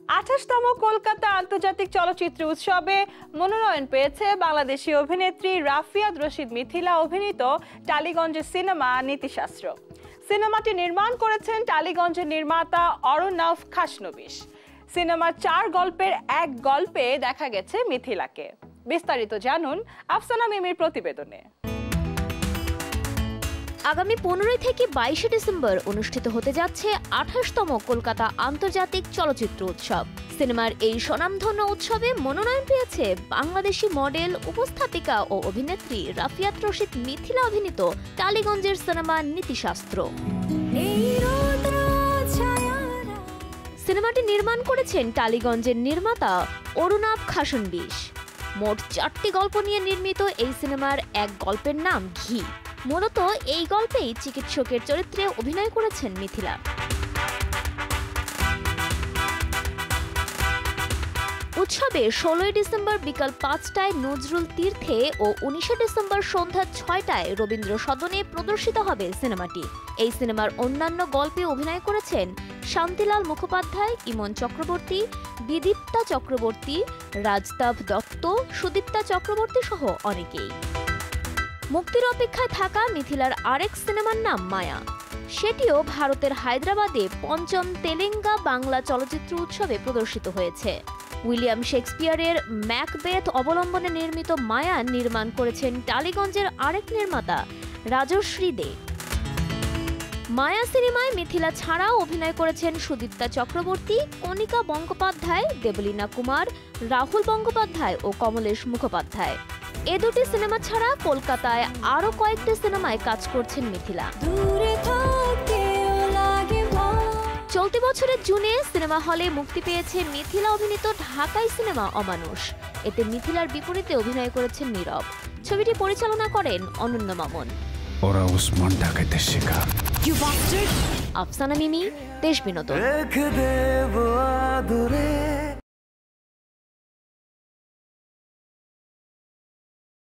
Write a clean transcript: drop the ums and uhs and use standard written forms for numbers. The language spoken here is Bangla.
28তম কলকাতা আন্তর্জাতিক চলচ্চিত্র উৎসবে মনোনয়ন পেয়েছে বাংলাদেশি অভিনেত্রী রাফিয়াত রশিদ মিথিলা অভিনীত টালিগঞ্জের সিনেমা নীতিশাস্ত্র। সিনেমাটি নির্মাণ করেছেন টালিগঞ্জের নির্মাতা অরুণাভ খাসনবিশ। সিনেমার 4 গল্পের এক গল্পে দেখা গেছে মিথিলাকে। বিস্তারিত জানুন আফসানা মিমির প্রতিবেদনে। আগামী 15 থেকে 22 ডিসেম্বর অনুষ্ঠিত হতে যাচ্ছে 28তম কলকাতা আন্তর্জাতিক চলচ্চিত্র উৎসব। সিনেমার এই স্বনামধন্য উৎসবে মনোনয়ন পেয়েছে বাংলাদেশি মডেল, উপস্থাপিকা ও অভিনেত্রী রাফিয়াত রশিদ মিথিলা অভিনীত টালিগঞ্জের সিনেমা নীতিশাস্ত্র। সিনেমাটি নির্মাণ করেছেন টালিগঞ্জের নির্মাতা অরুণাভ খাসনবিশ। মোট 4টি গল্প নিয়ে নির্মিত এই সিনেমার এক গল্পের নাম ঘি। মূলত এই গল্পেই চিকিৎসকের চরিত্রে অভিনয় করেছেন মিথিলা। উৎসবে 16 ডিসেম্বর বিকাল 5টায় নজরুল তীর্থে ও 19 ডিসেম্বর সন্ধ্যা 6টায় রবীন্দ্র সদনে প্রদর্শিত হবে সিনেমাটি। এই সিনেমার অন্যান্য গল্পে অভিনয় করেছেন শান্তিলাল মুখোপাধ্যায়, ইমন চক্রবর্তী, বিদীপ্তা চক্রবর্তী, রাজতাভ দত্ত, সুদীপ্তা চক্রবর্তী সহ অনেকেই। মুক্তির অপেক্ষায় থাকা মিথিলার আরেক সিনেমার নাম মায়া। সেটিও ভারতের হায়দ্রাবাদে 5ম তেলেঙ্গা বাংলা চলচ্চিত্র উৎসবে প্রদর্শিত হয়েছে। উইলিয়াম শেক্সপিয়ারের ম্যাকবেথ অবলম্বনে নির্মিত মায়া নির্মাণ করেছেন টালিগঞ্জের আরেক নির্মাতা রাজশ্রী দে। মায়া সিনেমায় মিথিলা ছাড়াও অভিনয় করেছেন সুদীপ্তা চক্রবর্তী, কণিকা বন্দ্যোপাধ্যায়, দেবলীনা কুমার, রাহুল বন্দ্যোপাধ্যায় ও কমলেশ মুখোপাধ্যায়। এ দুটি সিনেমা ছাড়া কলকাতায় আরো কয়েকটি সিনেমায় কাজ করছেন মিথিলা। চলতি বছরের জুনে সিনেমা হলে মুক্তি পেয়েছে মিথিলা অভিনীত ঢাকাই সিনেমা অমানুষ। এতে মিথিলার বিপরীতে অভিনয় করেছেন নীরব। ছবিটি পরিচালনা করেন অনন্য মামুন। আফসানা মিমি, দেশ বিনোদন।